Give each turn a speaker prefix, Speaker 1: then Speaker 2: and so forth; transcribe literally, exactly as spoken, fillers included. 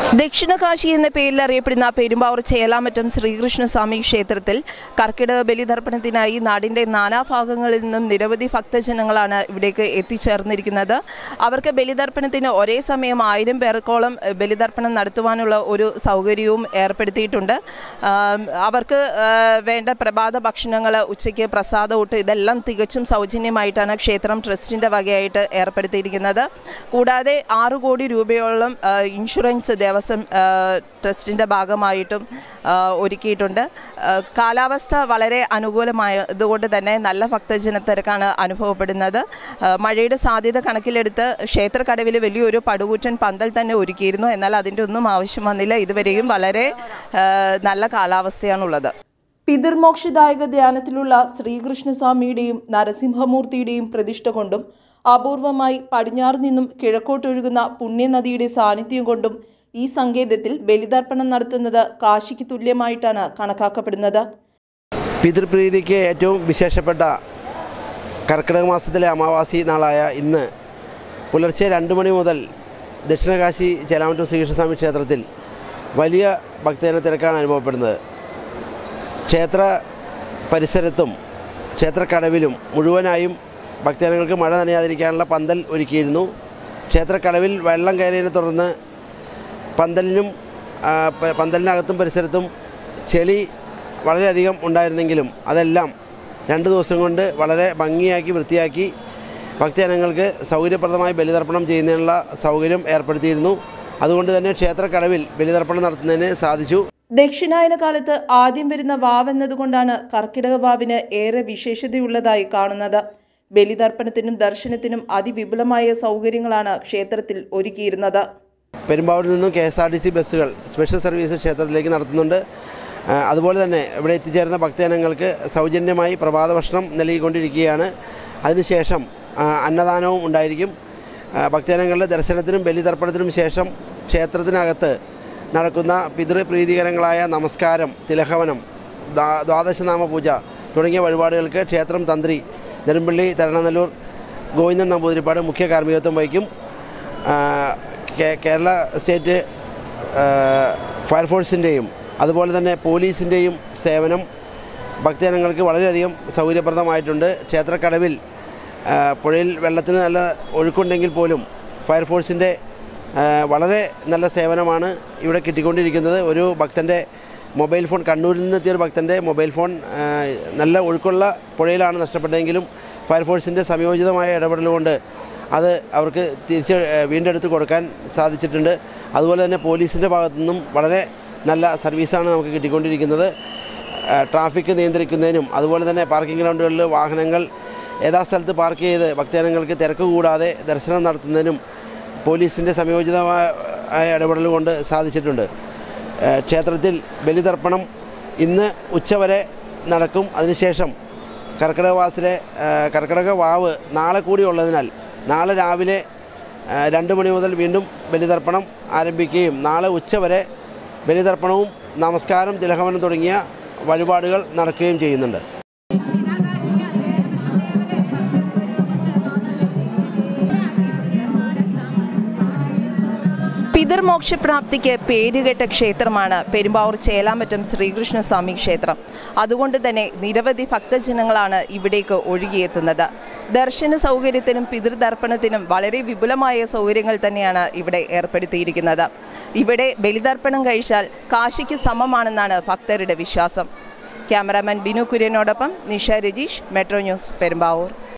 Speaker 1: ദക്ഷിണകാശി എന്ന പേരിൽ അറിയപ്പെടുന്ന പെരുമ്പാവൂർ ചേലാമറ്റം ശ്രീകൃഷ്ണസ്വാമി ക്ഷേത്രത്തിൽ കർക്കിടക ബലിതർപ്പണത്തിനായി നാടിൻ്റെ നാനാഭാഗങ്ങളിൽ നിന്നും നിരവധി ഭക്തജനങ്ങളാണ് ഇവിടേക്ക് എത്തിച്ചേർന്നിരിക്കുന്നത്. അവർക്ക് ബലിതർപ്പണത്തിന് ഒരേ സമയം ആയിരം പേർക്കോളം ബലിതർപ്പണം നടത്തുവാനുള്ള ഒരു സൗകര്യവും ഏർപ്പെടുത്തിയിട്ടുണ്ട്. അവർക്ക് വേണ്ട പ്രഭാത ഭക്ഷണങ്ങൾ, ഉച്ചയ്ക്ക് പ്രസാദമൂട്ട്, ഇതെല്ലാം തികച്ചും സൗജന്യമായിട്ടാണ് ക്ഷേത്രം ട്രസ്റ്റിൻ്റെ വകയായിട്ട് ഏർപ്പെടുത്തിയിരിക്കുന്നത്. കൂടാതെ ആറു കോടി രൂപയോളം ഇൻഷുറൻസ് ദേവസ്വം ട്രസ്റ്റിൻ്റെ ഭാഗമായിട്ടും ഒരുക്കിയിട്ടുണ്ട്. കാലാവസ്ഥ വളരെ അനുകൂലമായതുകൊണ്ട് തന്നെ നല്ല ഭക്തജനത്തിരക്കാണ് അനുഭവപ്പെടുന്നത്. മഴയുടെ സാധ്യത കണക്കിലെടുത്ത് ക്ഷേത്രക്കടവിൽ വലിയൊരു പടുകൂറ്റൻ പന്തൽ തന്നെ ഒരുക്കിയിരുന്നു. എന്നാൽ അതിൻ്റെ ഒന്നും ആവശ്യം വന്നില്ല. ഇതുവരെയും വളരെ നല്ല കാലാവസ്ഥയാണുള്ളത്. പിതൃമോക്ഷദായക ധ്യാനത്തിലുള്ള ശ്രീകൃഷ്ണസ്വാമിയുടെയും നരസിംഹമൂർത്തിയുടെയും പ്രതിഷ്ഠ കൊണ്ടും അപൂർവമായി പടിഞ്ഞാറ് നിന്നും കിഴക്കോട്ടൊഴുകുന്ന പുണ്യനദിയുടെ സാന്നിധ്യം കൊണ്ടും ഈ സങ്കേതത്തിൽ ബലിതർപ്പണം നടത്തുന്നത് കാശിക്ക് തുല്യമായിട്ടാണ് കണക്കാക്കപ്പെടുന്നത്.
Speaker 2: പിതൃപ്രീതിക്ക് ഏറ്റവും വിശേഷപ്പെട്ട കർക്കിടക മാസത്തിലെ അമാവാസി നാളായ ഇന്ന് പുലർച്ചെ രണ്ട് മണി മുതൽ ദക്ഷിണകാശി ചേലാമറ്റം ശ്രീകൃഷ്ണസ്വാമി ക്ഷേത്രത്തിൽ വലിയ ഭക്തജന തിരക്കാണ് അനുഭവപ്പെടുന്നത്. ക്ഷേത്ര പരിസരത്തും ക്ഷേത്രക്കടവിലും മുഴുവനായും ഭക്തജനങ്ങൾക്ക് മഴ നനയാതിരിക്കാനുള്ള പന്തൽ ഒരുക്കിയിരുന്നു. ക്ഷേത്രക്കടവിൽ വെള്ളം കയറിയതിനെ തുടർന്ന് പന്തലിനും പന്തലിനകത്തും പരിസരത്തും ചെളി വളരെയധികം ഉണ്ടായിരുന്നെങ്കിലും അതെല്ലാം രണ്ട് ദിവസം കൊണ്ട് വളരെ ഭംഗിയാക്കി വൃത്തിയാക്കി ഭക്തജനങ്ങൾക്ക് സൗകര്യപ്രദമായി ബലിതർപ്പണം ചെയ്യുന്നതിനുള്ള സൗകര്യം ഏർപ്പെടുത്തിയിരുന്നു. അതുകൊണ്ട് തന്നെ ക്ഷേത്രക്കടവിൽ ബലിതർപ്പണം നടത്തുന്നതിന് സാധിച്ചു.
Speaker 1: ദക്ഷിണായന കാലത്ത് ആദ്യം വരുന്ന വാവ് എന്നതുകൊണ്ടാണ് കർക്കിടക വാവിന് ഏറെ വിശേഷതയുള്ളതായി കാണുന്നത്. ബലിതർപ്പണത്തിനും ദർശനത്തിനും അതിവിപുലമായ സൗകര്യങ്ങളാണ് ക്ഷേത്രത്തിൽ ഒരുക്കിയിരുന്നത്.
Speaker 2: പെരുമ്പാവൂരിൽ നിന്നും K S R T C ബസ്സുകൾ സ്പെഷ്യൽ സർവീസ് ക്ഷേത്രത്തിലേക്ക് നടത്തുന്നുണ്ട്. അതുപോലെ തന്നെ ഇവിടെ എത്തിച്ചേരുന്ന ഭക്തജനങ്ങൾക്ക് സൗജന്യമായി പ്രഭാത ഭക്ഷണം നൽകിക്കൊണ്ടിരിക്കുകയാണ്. അതിനുശേഷം അന്നദാനവും ഉണ്ടായിരിക്കും. ഭക്തജനങ്ങളുടെ ദർശനത്തിനും ബലിതർപ്പണത്തിനും ശേഷം ക്ഷേത്രത്തിനകത്ത് നടക്കുന്ന പിതൃപ്രീതികരങ്ങളായ നമസ്കാരം, തിലഹവനം, ദ്വാദശനാമ പൂജ തുടങ്ങിയ വഴിപാടുകൾക്ക് ക്ഷേത്രം തന്ത്രി നെടുമ്പള്ളി തരണനല്ലൂർ ഗോവിന്ദൻ നമ്പൂതിരിപ്പാട് മുഖ്യ കാർമ്മികത്വം വഹിക്കും. കേരള സ്റ്റേറ്റ് ഫയർഫോഴ്സിൻ്റെയും അതുപോലെ തന്നെ പോലീസിൻ്റെയും സേവനം ഭക്തജനങ്ങൾക്ക് വളരെയധികം സൗകര്യപ്രദമായിട്ടുണ്ട്. ക്ഷേത്രക്കടവിൽ പുഴയിൽ വെള്ളത്തിന് നല്ല ഒഴുക്കുണ്ടെങ്കിൽ പോലും ഫയർഫോഴ്സിൻ്റെ വളരെ നല്ല സേവനമാണ് ഇവിടെ കിട്ടിക്കൊണ്ടിരിക്കുന്നത്. ഒരു ഭക്തൻ്റെ മൊബൈൽ ഫോൺ, കണ്ണൂരിൽ നിന്നെത്തിയ ഒരു ഭക്തൻ്റെ മൊബൈൽ ഫോൺ നല്ല ഒഴുക്കുള്ള പുഴയിലാണ് നഷ്ടപ്പെട്ടതെങ്കിലും ഫയർഫോഴ്സിൻ്റെ സംയോജിതമായ ഇടപെടലുകൊണ്ട് അത് അവർക്ക് തിരിച്ച് വീണ്ടെടുത്ത് കൊടുക്കാൻ സാധിച്ചിട്ടുണ്ട്. അതുപോലെ തന്നെ പോലീസിൻ്റെ ഭാഗത്തു നിന്നും വളരെ നല്ല സർവീസാണ് നമുക്ക് കിട്ടിക്കൊണ്ടിരിക്കുന്നത്. ട്രാഫിക് നിയന്ത്രിക്കുന്നതിനും അതുപോലെ തന്നെ പാർക്കിംഗ് ഗ്രൗണ്ടുകളിൽ വാഹനങ്ങൾ യഥാസ്ഥലത്ത് പാർക്ക് ചെയ്ത് ഭക്തജനങ്ങൾക്ക് തിരക്ക് കൂടാതെ ദർശനം നടത്തുന്നതിനും പോലീസിൻ്റെ സംയോജിതമായ ഇടപെടൽ കൊണ്ട് സാധിച്ചിട്ടുണ്ട്. ക്ഷേത്രത്തിൽ ബലിതർപ്പണം ഇന്ന് ഉച്ചവരെ നടക്കും. അതിനുശേഷം കർക്കിടക മാസത്തിലെ കർക്കിടക വാവ് നാളെ കൂടി ഉള്ളതിനാൽ നാളെ രാവിലെ രണ്ട് മണി മുതൽ വീണ്ടും ബലിതർപ്പണം ആരംഭിക്കുകയും നാളെ ഉച്ചവരെ ബലിതർപ്പണവും നമസ്കാരം, തിലഹവനം തുടങ്ങിയ വഴിപാടുകൾ നടക്കുകയും ചെയ്യുന്നുണ്ട്.
Speaker 1: പിതൃമോക്ഷപ്രാപ്തിക്ക് പേരുകേട്ട ക്ഷേത്രമാണ് പെരുമ്പാവൂർ ചേലാമറ്റം ശ്രീകൃഷ്ണസ്വാമി ക്ഷേത്രം. അതുകൊണ്ട് തന്നെ നിരവധി ഭക്തജനങ്ങളാണ് ഇവിടേക്ക് ഒഴുകിയെത്തുന്നത്. ദർശന സൗകര്യത്തിനും പിതൃതർപ്പണത്തിനും വളരെ വിപുലമായ സൗകര്യങ്ങൾ തന്നെയാണ് ഇവിടെ ഏർപ്പെടുത്തിയിരിക്കുന്നത്. ഇവിടെ ബലിതർപ്പണം കഴിച്ചാൽ കാശിക്ക് സമമാണെന്നാണ് ഭക്തരുടെ വിശ്വാസം. ക്യാമറാമാൻ ബിനു കുര്യനോടൊപ്പം നിഷ രജീഷ്, മെട്രോ ന്യൂസ്, പെരുമ്പാവൂർ.